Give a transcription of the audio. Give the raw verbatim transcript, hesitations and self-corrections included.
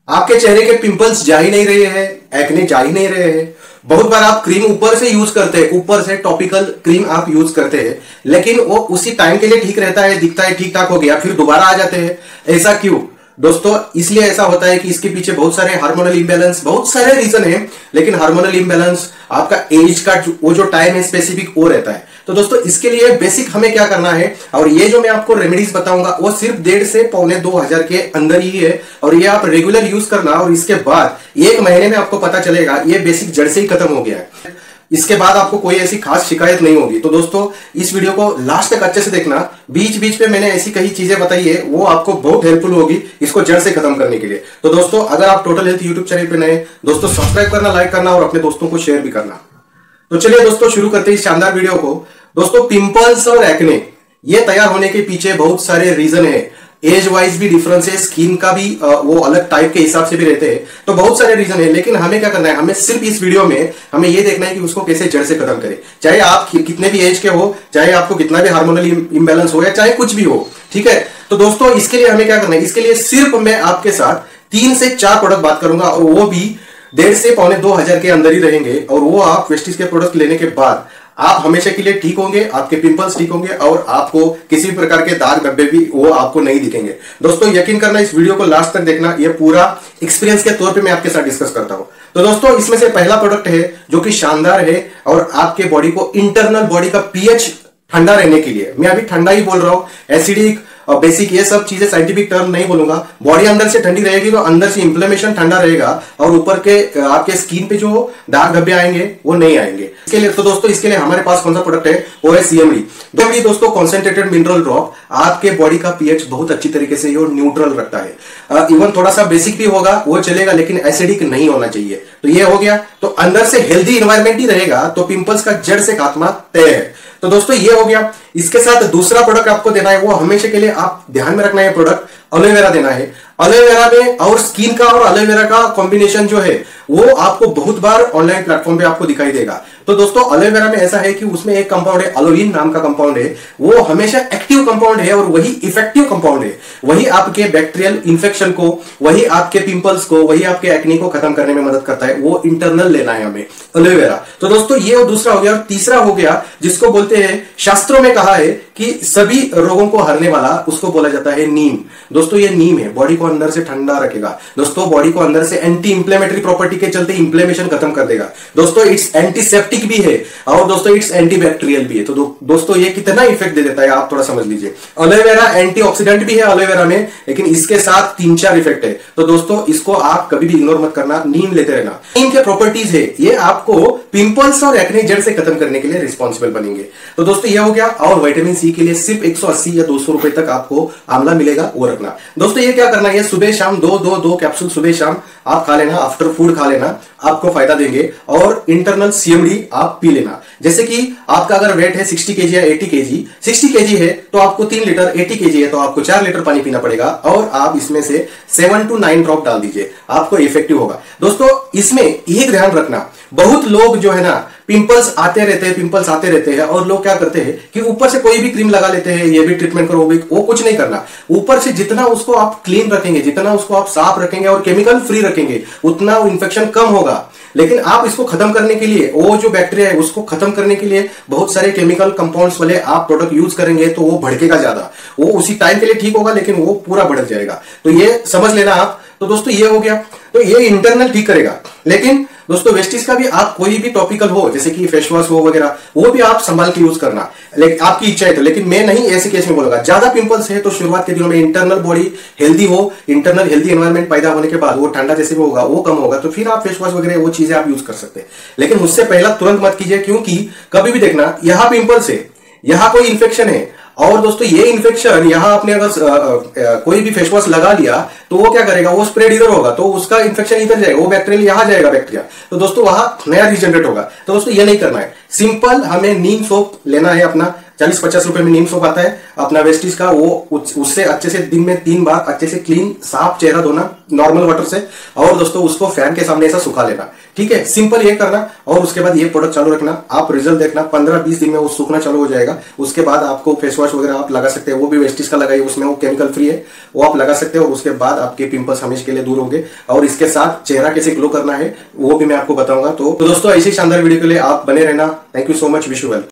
आपके चेहरे के पिंपल्स जा ही नहीं रहे हैं, एक्ने जा ही नहीं रहे हैं। बहुत बार आप क्रीम ऊपर से यूज करते हैं, ऊपर से टॉपिकल क्रीम आप यूज करते हैं, लेकिन वो उसी टाइम के लिए ठीक रहता है, दिखता है ठीक ठाक हो गया, फिर दोबारा आ जाते हैं। ऐसा क्यों दोस्तों? इसलिए ऐसा होता है कि इसके पीछे बहुत सारे हार्मोनल इंबैलेंस, बहुत सारे रीजन है, लेकिन हार्मोनल इंबैलेंस, आपका एज का वो जो टाइम है स्पेसिफिक वो रहता है। तो दोस्तों इसके लिए बेसिक हमें क्या करना है, और ये जो मैं आपको रेमेडीज बताऊंगा वो सिर्फ डेढ़ से पौने दो हजार के अंदर ही है, और ये आप रेगुलर यूज करना, और इसके बाद एक महीने में आपको पता चलेगा ये बेसिक जड़ से ही खत्म हो गया है। इसके बाद आपको कोई ऐसी खास शिकायत नहीं होगी। तो दोस्तों इस वीडियो को लास्ट तक अच्छे से देखना, बीच बीच में मैंने ऐसी कई चीजें बताई है, वो आपको बहुत हेल्पफुल होगी इसको जड़ से खत्म करने के लिए। तो दोस्तों अगर आप टोटल हेल्थ यूट्यूब चैनल पे नए दोस्तों, सब्सक्राइब करना, लाइक करना और अपने दोस्तों को शेयर भी करना। तो चलिए दोस्तों शुरू करते हैं इस शानदार वीडियो को। दोस्तों पिंपल्स और एक्ने ये तैयार होने के पीछे बहुत सारे रीजन है, एज वाइज भी डिफरेंस है, स्किन का भी वो अलग टाइप के हिसाब से भी रहते हैं, तो बहुत सारे रीजन है। लेकिन हमें क्या करना है, हमें सिर्फ इस वीडियो में हमें ये देखना है कि उसको कैसे जड़ से खत्म करें, चाहे आप कितने भी एज के हो, चाहे आपको कितना भी हार्मोनल इंबैलेंस हो, या चाहे कुछ भी हो, ठीक है। तो दोस्तों इसके लिए हमें क्या करना है, इसके लिए सिर्फ मैं आपके साथ तीन से चार प्रोडक्ट बात करूंगा, और वो भी डेढ़ से पौने दो हजार के अंदर ही रहेंगे, और वो आप वेस्टीज के प्रोडक्ट लेने के बाद आप हमेशा के लिए ठीक होंगे, आपके पिंपल्स ठीक होंगे, और आपको किसी भी प्रकार के दाग धब्बे भी वो आपको नहीं दिखेंगे। दोस्तों यकीन करना, इस वीडियो को लास्ट तक देखना, ये पूरा एक्सपीरियंस के तौर पे मैं आपके साथ डिस्कस करता हूं। तो दोस्तों इसमें से पहला प्रोडक्ट है जो कि शानदार है, और आपके बॉडी को, इंटरनल बॉडी का पीएच ठंडा रहने के लिए, मैं अभी ठंडा ही बोल रहा हूं, एसिडिक और बेसिक ये सब चीजें साइंटिफिक टर्म नहीं बोलूंगा। बॉडी अंदर से ठंडी रहेगी तो अंदर से इंफ्लेमेशन ठंडा रहेगा, और ऊपर के आपके स्किन पे जो दाग धब्बे आएंगे वो नहीं आएंगे। इसके लिए तो दोस्तों इसके लिए हमारे पास कौन सा प्रोडक्ट है, वो है सीएमडी। सीएमडी दोस्तों कॉन्सेंट्रेटेड मिनरल ड्रॉप, आपके बॉडी का पीएच बहुत अच्छी तरीके से ये न्यूट्रल रखता है। इवन थोड़ा सा बेसिक भी होगा वो चलेगा, लेकिन एसिडिक नहीं होना चाहिए। तो ये हो गया, तो अंदर से हेल्दी इन्वायरमेंट ही रहेगा, तो पिंपल्स का जड़ से खात्मा तय है। तो दोस्तों ये हो गया। इसके साथ दूसरा प्रोडक्ट आपको देना है, वो हमेशा के लिए आप ध्यान में रखना है, प्रोडक्ट एलोवेरा देना है। एलोवेरा में और स्किन का और एलोवेरा का कॉम्बिनेशन जो है वो आपको बहुत बार ऑनलाइन प्लेटफॉर्म पे आपको दिखाई देगा। तो दोस्तों एलोवेरा में ऐसा है कि उसमें एक कंपाउंड है, एलोविन नाम का कंपाउंड है, वो हमेशा एक्टिव कंपाउंड है, और वही इफेक्टिव कंपाउंड है, वही आपके बैक्टीरियल इंफेक्शन को, वही आपके पिंपल्स को, वही आपके एक्ने को खत्म करने में मदद करता है। वो इंटरनल लेना है हमें एलोवेरा। तो दोस्तों ये दूसरा हो गया। और तीसरा हो गया जिसको बोलते हैं, शास्त्रों में कहा है कि सभी रोगों को हरने वाला, उसको बोला जाता है नीम। दोस्तों ये नीम है, बॉडी को अंदर से ठंडा रखेगा, दोस्तों बॉडी को अंदर से एंटी इंफ्लेमेटरी प्रॉपर्टी के चलते इंफ्लेमेशन खत्म कर देगा, दोस्तों इट्स एंटीसेप्टिक भी है, और दोस्तों इट्स एंटीबैक्टीरियल भी है। तो दो, दोस्तों ये कितना इफेक्ट दे देता है आप थोड़ा समझ लीजिए। एलोवेरा एंटीऑक्सीडेंट भी है एलोवेरा में, लेकिन इसके साथ तीन चार इफेक्ट है। तो दोस्तों इसको आप कभी भी इग्नोर मत करना, नीम लेते रहना। नीम के प्रॉपर्टीज है, ये आपको पिंपल्स और एक्ने जड़ से खत्म करने के लिए रिस्पॉन्सिबल बनेंगे। तो दोस्तों ये हो गया। और विटामिन सी के लिए सिर्फ एक सौ अस्सी या दो सौ रुपए तक आपको आंवला मिलेगा, वो रखना। दोस्तों ये क्या करना है, सुबह शाम दो दो दो कैप्सूल सुबह शाम आप खा लेना, आफ्टर फूड खा लेना, आपको फायदा देंगे। और इंटरनल सीएमडी आप पी लेना। जैसे कि आपका अगर वेट है साठ केजी या अस्सी केजी, साठ केजी है तो आपको तीन लीटर, अस्सी केजी है तो आपको चार लीटर पानी पीना पड़ेगा, और आप इसमें से सेवन टू नाइन ड्रॉप डाल दीजिए, आपको इफेक्टिव होगा। दोस्तों इसमें एक ध्यान रखना, बहुत लोग जो है ना पिंपल्स आते रहते हैं, पिंपल्स आते रहते हैं, और लोग क्या करते हैं कि ऊपर से कोई भी क्रीम लगा लेते हैं, ये भी ट्रीटमेंट करो, वो भी, वो कुछ नहीं करना। ऊपर से जितना उसको आप क्लीन रखेंगे, जितना उसको आप साफ रखेंगे और केमिकल फ्री रखेंगे, उतना इन्फेक्शन कम होगा। लेकिन आप इसको खत्म करने के लिए, वो जो बैक्टीरिया है उसको खत्म करने के लिए बहुत सारे केमिकल कंपाउंड्स वाले आप प्रोडक्ट यूज करेंगे, तो वो भड़केगा ज्यादा। वो उसी टाइम के लिए ठीक होगा, लेकिन वो पूरा भड़क जाएगा। तो ये समझ लेना आप। तो दोस्तों ये हो गया, तो ये इंटरनल ठीक करेगा। लेकिन दोस्तों वेस्टीज का भी आप कोई भी टॉपिकल हो, जैसे कि फेस वॉश हो वगैरह, वो भी आप संभाल के यूज करना, लेकिन आपकी इच्छा है तो। लेकिन मैं नहीं ऐसे केस में बोलूंगा, ज्यादा पिंपल्स है तो शुरुआत के दिनों में इंटरनल बॉडी हेल्दी हो, इंटरनल हेल्दी एनवायरमेंट पैदा होने के बाद वो ठंडा जैसे भी होगा, वो कम होगा, तो फिर आप फेस वॉश वगैरह वो चीजें आप यूज कर सकते हैं। लेकिन उससे पहला तुरंत मत कीजिए, क्योंकि कभी भी देखना यहां पिंपल्स है, यहां कोई इंफेक्शन है, और दोस्तों ये इन्फेक्शन यहाँ आपने अगर आ, आ, कोई भी फेस वॉश लगा लिया तो वो क्या करेगा, वो स्प्रेड इधर होगा, तो उसका इन्फेक्शन इधर जाएगा, वो बैक्टीरिया यहाँ जाएगा बैक्टीरिया, तो दोस्तों वहां नया रीजनरेट होगा। तो दोस्तों ये नहीं करना है। सिंपल हमें नीम सोप लेना है अपना, चालीस पचास रुपए में नीम सोप आता है अपना वेस्टीज का, वो उससे अच्छे से दिन में तीन बार अच्छे से क्लीन साफ चेहरा धोना नॉर्मल वाटर से, और दोस्तों उसको फैन के सामने ऐसा सुखा लेना, ठीक है। सिंपल ये करना और उसके बाद ये प्रोडक्ट चालू रखना, आप रिजल्ट देखना, पंद्रह बीस दिन में वो सूखना चालू हो जाएगा। उसके बाद आपको फेस वॉश वगैरह आप लगा सकते हैं, वो भी वेस्टीज का लगाइए, उसमें वो केमिकल फ्री है, वो आप लगा सकते हैं, और उसके बाद आपके पिंपल्स हमेशा के लिए दूर होंगे। और इसके साथ चेहरा कैसे ग्लो करना है वो भी मैं आपको बताऊंगा। तो दोस्तों ऐसी शानदार वीडियो के लिए आप बने रहना। Thank you so much, wish you well.